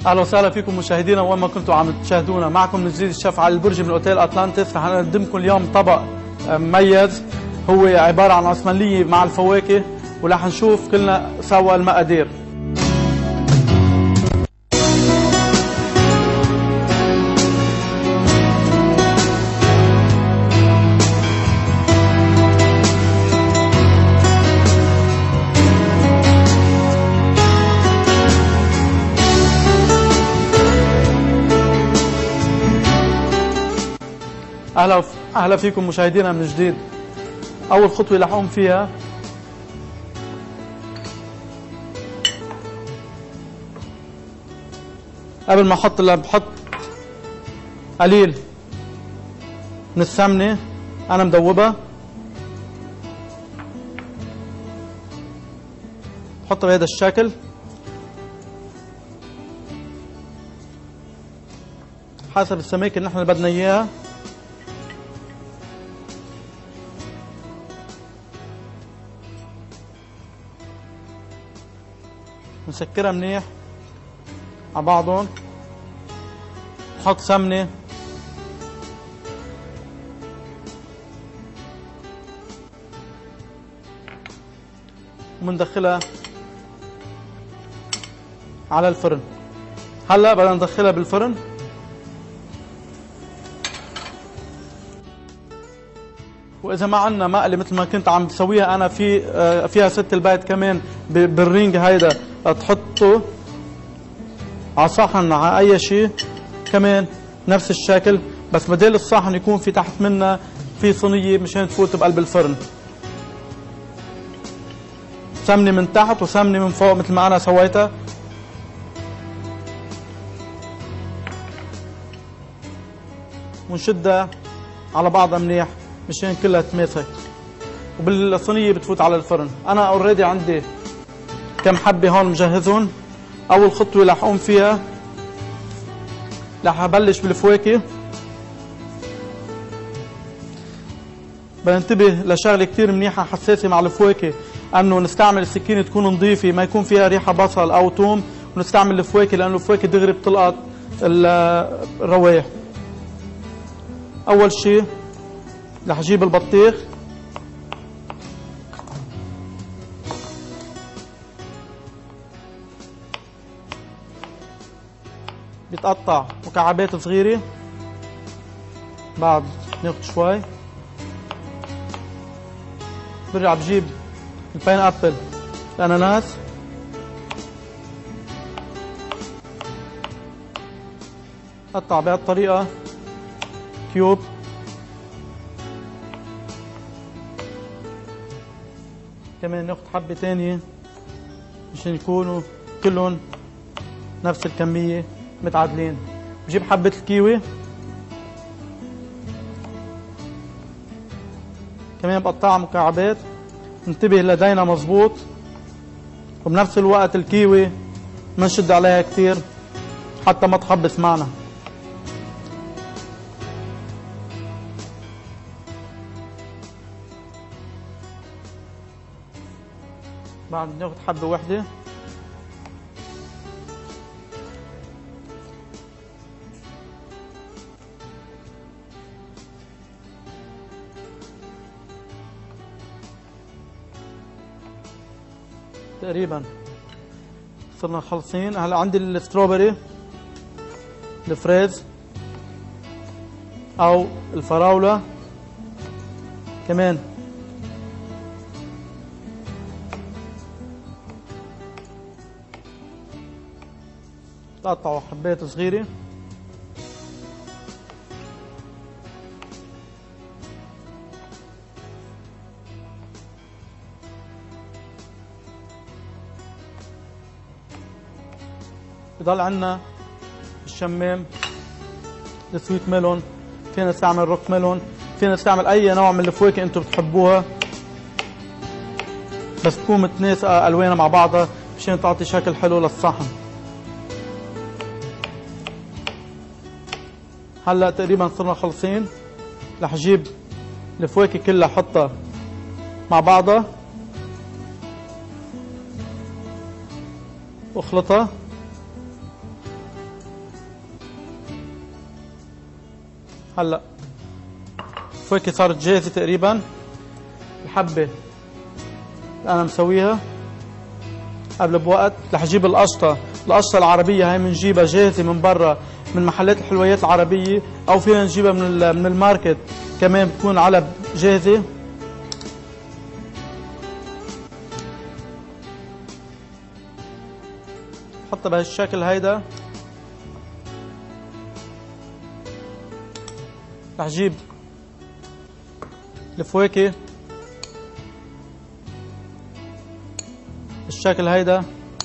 اهلا وسهلا فيكم مشاهدينا وين ما كنتوا عم تشاهدونا. معكم من جديد الشيف علي البرجي من اوتيل اتلانتس. رح نقدمكم اليوم طبق مميز هو عباره عن اسماليه مع الفواكه، ورح نشوف كلنا سوا المقادير. اهلا فيكم مشاهدينا من جديد. اول خطوه رح اقوم فيها قبل ما بحط قليل من السمنه انا مدوبها، بحطها بهذا الشكل حسب السماكه اللي نحن بدنا اياها. نسكرها منيح على بعضهم، نحط سمنة، ومندخلها على الفرن. هلا بدنا ندخلها بالفرن. واذا ما عندنا مقلي مثل ما كنت عم بسويها انا فيها ست البيت كمان بالرينج هيدا، تحطه على صحن على اي شيء كمان نفس الشكل، بس بدل الصحن يكون في تحت منها في صينيه مشان تفوت بقلب الفرن. سمنه من تحت وسمنه من فوق مثل ما انا سويتها. ونشدها على بعضها منيح مشان كلها تماسك، وبالصينيه بتفوت على الفرن. انا اوريدي عندي كم حبه هون مجهزهم. اول خطوه رح اقوم فيها رح ابلش بالفواكه. بننتبه لشغله كثير منيحه حساسه مع الفواكه، انه نستعمل السكينه تكون نظيفه ما يكون فيها ريحه بصل او ثوم، ونستعمل الفواكه لانه الفواكه دغري بتلقط الروايح. اول شيء رح اجيب البطيخ، بيتقطع مكعبات صغيرة. بعد ناخد شوي برجع بجيب الباين ابل، الاناناس، قطع بهالطريقة كيوب. كمان ناخد حبة تانية مشان يكونوا كلهم نفس الكمية متعادلين. بجيب حبة الكيوي كمان بقطعها مكعبات، انتبه لدينا مظبوط، وبنفس الوقت الكيوي ما نشد عليها كتير حتى ما تحبس معنا. بعد ناخد حبة واحدة تقريبا صرنا خلصين. هلا عندي الستروبري، الفريز او الفراولة كمان تقطعوا حبات صغيرة. بضل عنا الشمام، السويت ميلون، فينا نستعمل روك ميلون، فينا نستعمل اي نوع من الفواكه انتم بتحبوها، بس تكون متناسقة الوانها مع بعضها مشان تعطي شكل حلو للصحن. هلا تقريبا صرنا خلصين. رح اجيب الفواكه كلها احطها مع بعضها واخلطها هلا الفواكه صارت جاهزة تقريبا. الحبة أنا مسويها قبل بوقت. رح اجيب القشطة القشطة العربية هاي بنجيبها جاهزة من برا من محلات الحلويات العربية، أو فينا نجيبها من الماركت كمان بتكون علب جاهزة. حطها بهالشكل هيدا. رح اجيب الفواكه بالشكل هيدا.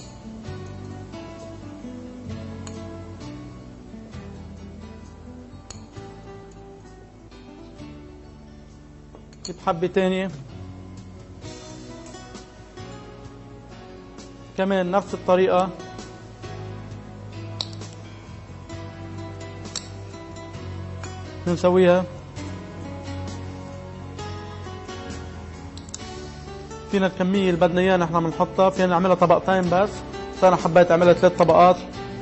جيب حبة تانية كمان نفس الطريقة. بنسويها. فينا الكمية اللي بدنا اياها نحن بنحطها. فينا نعملها طبقتين بس انا حبيت اعملها 3 طبقات.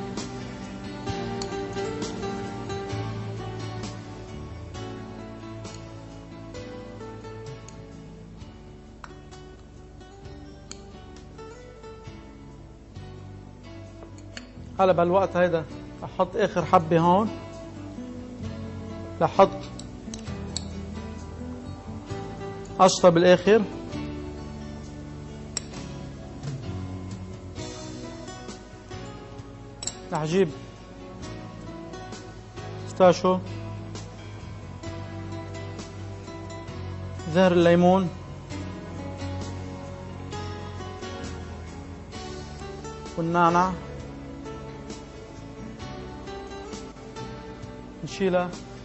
هلا بهالوقت هيدا احط اخر حبة هون. رح احط قشطة بالاخر. رح اجيب بيستاشيو، زهر الليمون، والنعنع. نشيلها.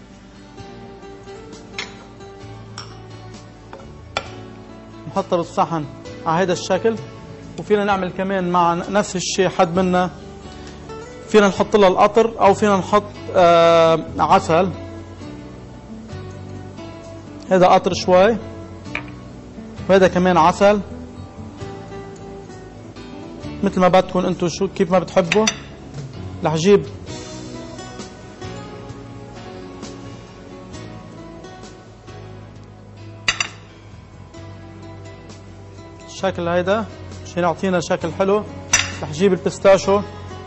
نحطها بالصحن على هيدا الشكل. وفينا نعمل كمان مع نفس الشيء حد منا فينا نحط لها القطر او فينا نحط عسل. هذا قطر شوي وهذا كمان عسل مثل ما بدكم انتم شو كيف ما بتحبوا. رح اجيب الشكل هيدا عشان يعطينا شكل حلو. رح اجيب البيستاشيو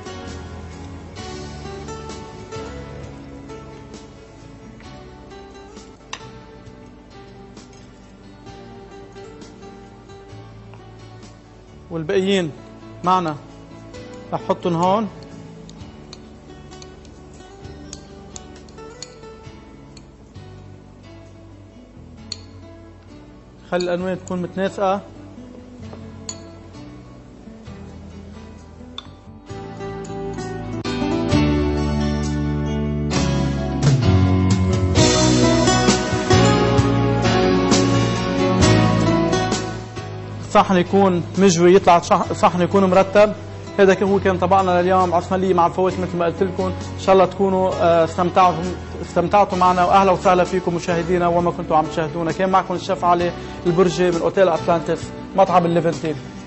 والباقيين معنا رح احطهم هون. خلي الالوان تكون متناسقه. صحن يكون مجوي يطلع صحن يكون مرتب. هذا هو كان طبقنا لليوم عصملية مع الفواكه مثل ما قلت لكم. ان شاء الله تكونوا استمتعتوا معنا، واهلا وسهلا فيكم مشاهدينا وما كنتوا عم تشاهدونا. كان معكم الشيف علي البرجي من اوتيل اتلانتس مطعم الليفنتين.